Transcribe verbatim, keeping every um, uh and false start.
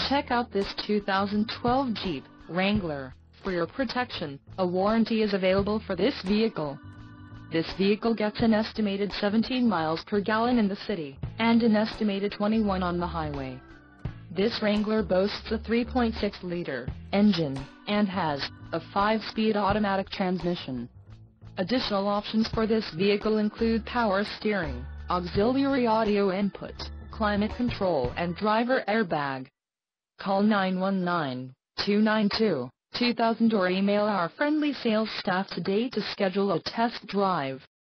Check out this two thousand twelve Jeep Wrangler. For your protection, a warranty is available for this vehicle. This vehicle gets an estimated seventeen miles per gallon in the city, and an estimated twenty-one on the highway. This Wrangler boasts a three point six liter engine, and has a five speed automatic transmission. Additional options for this vehicle include power steering, auxiliary audio input, climate control and driver airbag. Call nine one nine, two nine two, two thousand or email our friendly sales staff today to schedule a test drive.